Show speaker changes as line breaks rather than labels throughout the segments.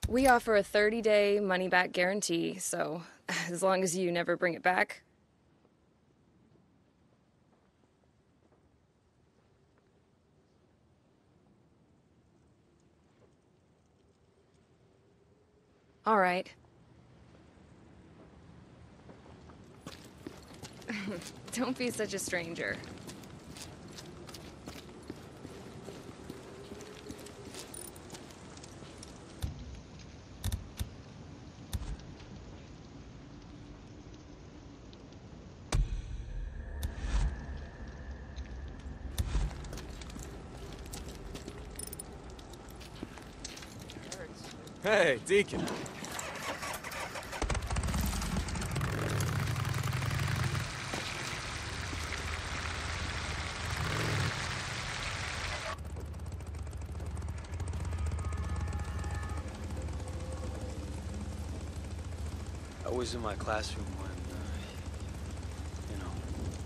We offer a 30-day money-back guarantee, so as long as you never bring it back. All right. Don't be such a stranger.
Hey, Deacon.
I was in my classroom when, you know.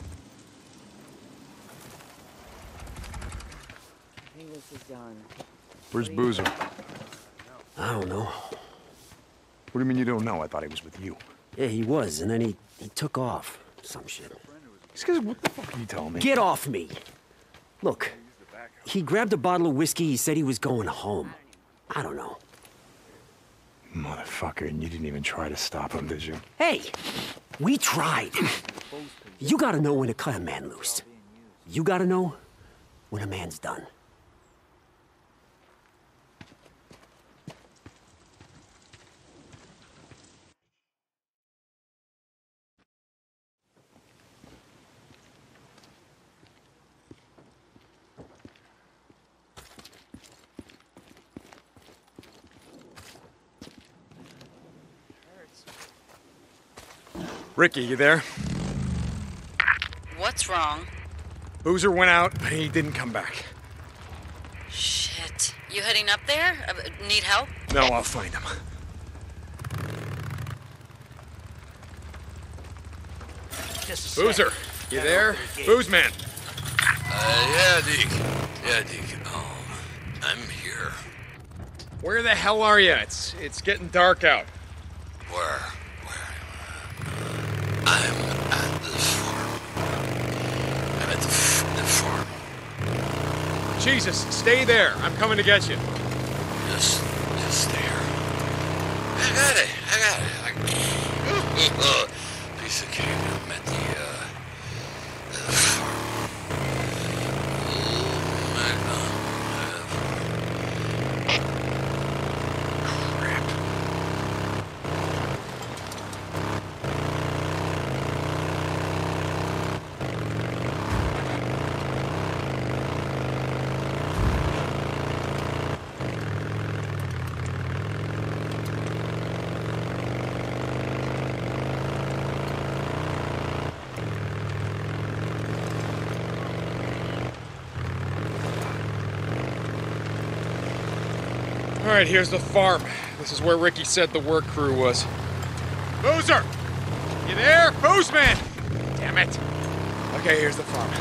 I think this is done.
Where's Boozer?
I don't know.
What do you mean you don't know? I thought he was with you.
Yeah, he was, and then he took off. Some shit.
These guys, what the fuck are you telling me?
Get off me! Look, he grabbed a bottle of whiskey, he said he was going home. I don't know.
Motherfucker, and you didn't even try to stop him, did you?
Hey! We tried. You gotta know when to cut a man loose. You gotta know when a man's done.
Ricky, you there?
What's wrong?
Boozer went out, but he didn't come back.
Shit. You heading up there? Need help?
No, I'll find him. Boozer, you there? Boozman.
Yeah, Deke. Yeah, Deke. I'm here.
Where the hell are you? It's getting dark out.
Where? I'm at the farm. I'm at the farm.
Jesus, stay there. I'm coming to get you.
Just there. I got it. Piece of cake. I'm at the farm. Oh my God.
Crap. All right, here's the farm. This is where Ricky said the work crew was. Boozer! You there? Boozman! Damn it. Okay, here's the farm.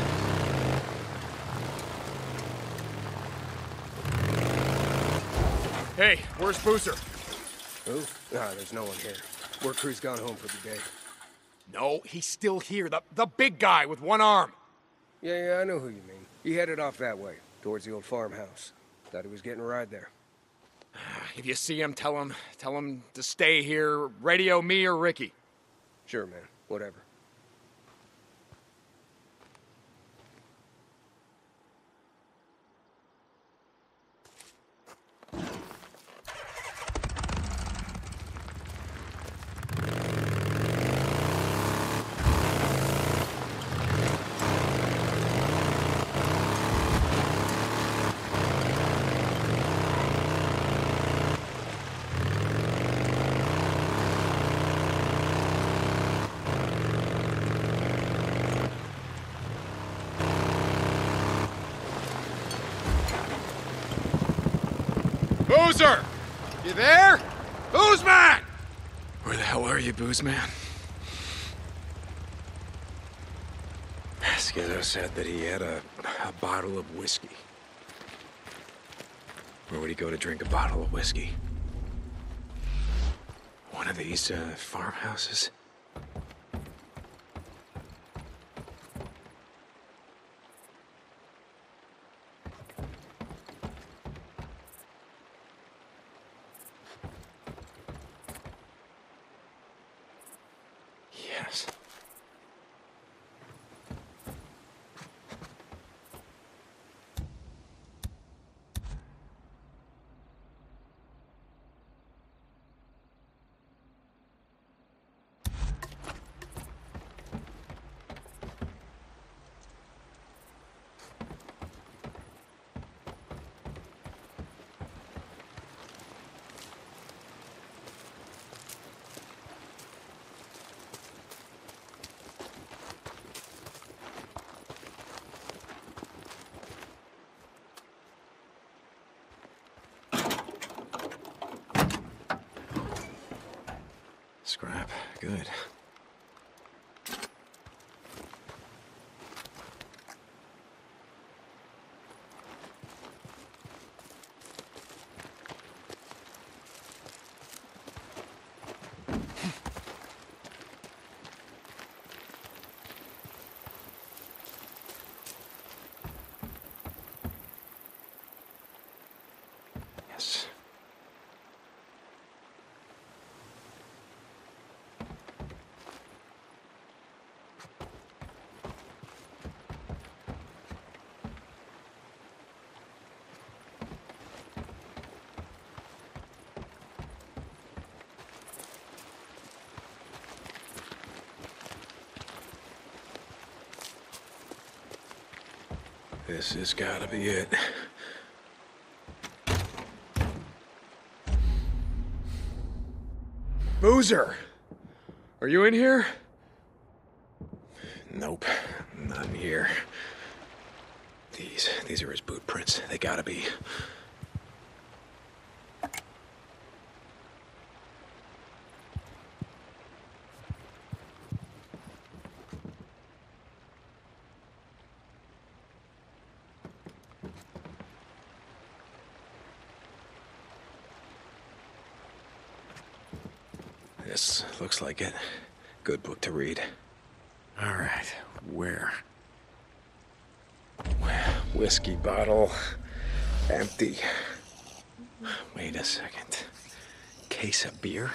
Hey, where's Boozer?
Who? Nah, there's no one here. Work crew's gone home for the day.
No, he's still here. The big guy with one arm.
Yeah, I know who you mean. He headed off that way, towards the old farmhouse. Thought he was getting a ride there.
If you see him, tell him to stay here. Radio me or Ricky.
Sure, man. Whatever.
Boozer! You there? Boozman! Where the hell are you, Boozman? Skizzo said that he had a bottle of whiskey. Where would he go to drink a bottle of whiskey? one of these farmhouses? Yes. Scrap. Good. Yes. This has gotta be it. Boozer! Are you in here? Nope, not in here. These are his boot prints. They gotta be. This looks like it. Good book to read. All right, where? Whiskey bottle. Empty. Wait a second. Case of beer?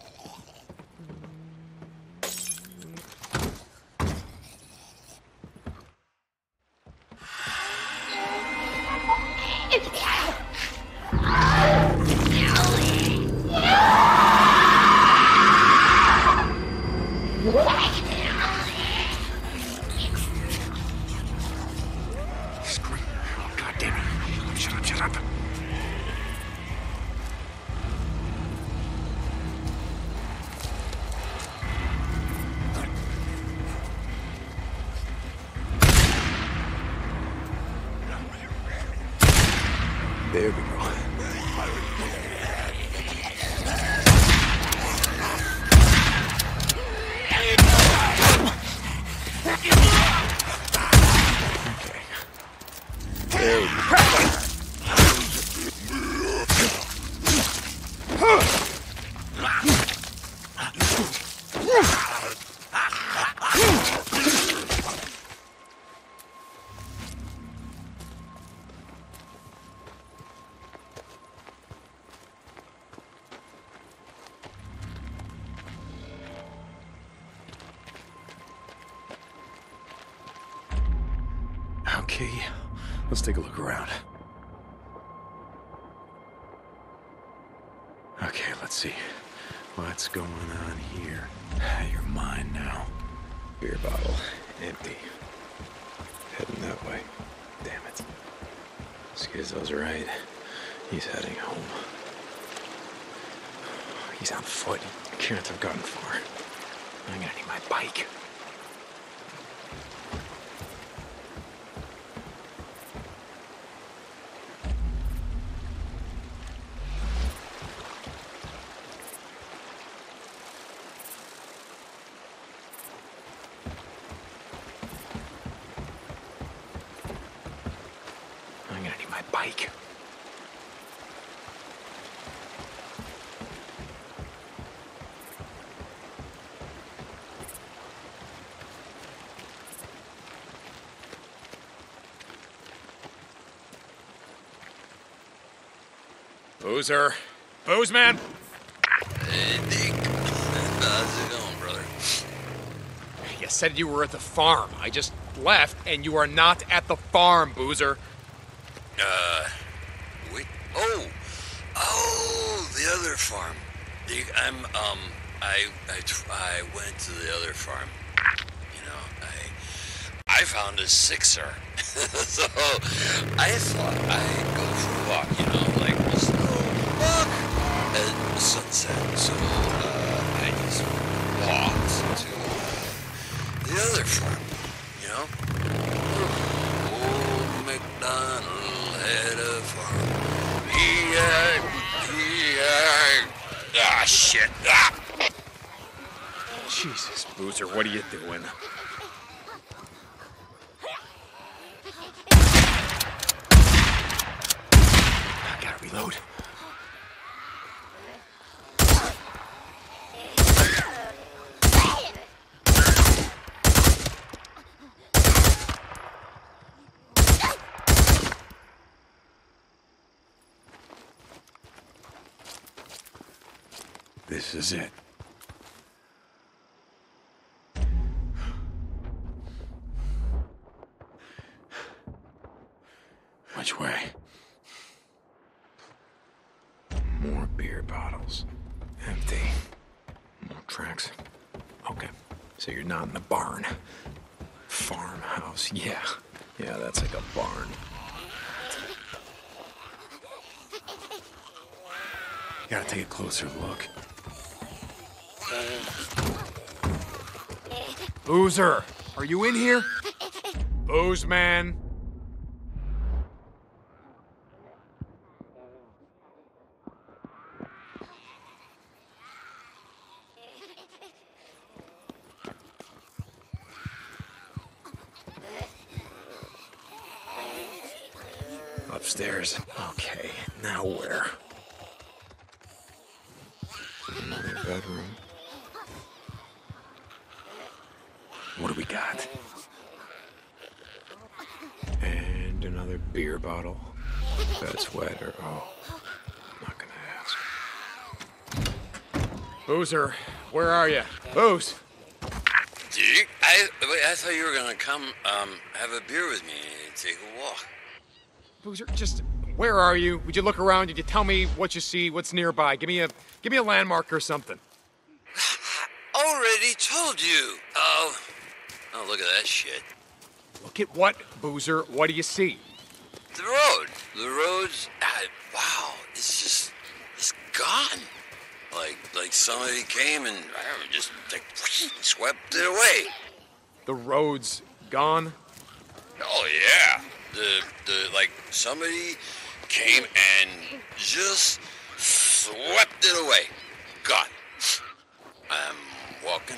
There we go. Okay. There we go. Okay, let's take a look around. Okay, let's see. What's going on here? You're mine now. Beer bottle, empty. Heading that way. Damn it. Skizzo's right. He's heading home. He's on foot. He can't have gotten far. I'm gonna need my bike. I'm gonna need my bike. Boozer. Boozman!
Hey, Dick. How's it going, brother?
You said you were at the farm. I just left, and you are not at the farm, Boozer.
Wait. Oh, the other farm. I went to the other farm. You know, I found a sixer. So I thought I'd go for a walk, you know, like just a walk at sunset. So I just walked to the other farm, you know. Old MacDonald had a farm. Ah, shit. Ah.
Jesus, Boozer, what are you doing? I gotta reload. This is it. Which way? More beer bottles. Empty. More tracks. Okay. So you're not in the barn. Farmhouse. Yeah. Yeah, that's like a barn. You gotta take a closer look. Boozer, are you in here? Boozman. Upstairs. Okay, now where? Another bedroom. What do we got? And another beer bottle. That's wet or I'm not gonna ask. Boozer, where are you? Booze.
Dick, I thought you were gonna come have a beer with me and take a walk.
Boozer, just where are you? Would you look around? Did you tell me what you see? What's nearby? Give me a landmark or something.
Already told you. Oh, look at that shit.
Look at what, Boozer? What do you see?
The road. The road's wow. It's gone. Like somebody came and just like swept it away.
The road's gone?
Oh yeah. The like somebody came and just swept it away. Gone. I'm walking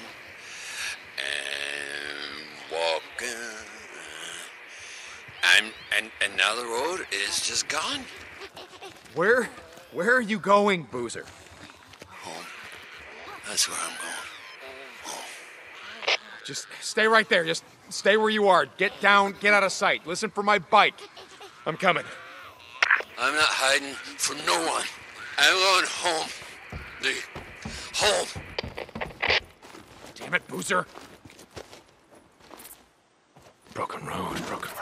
and walking. And now the road is just gone.
Where are you going, Boozer?
Home. That's where I'm going. Home.
Just stay right there. Just stay where you are. Get down, get out of sight. Listen for my bike. I'm coming.
I'm not hiding from no one. I'm going home. Home.
Damn it, Boozer. Broken road, broken road.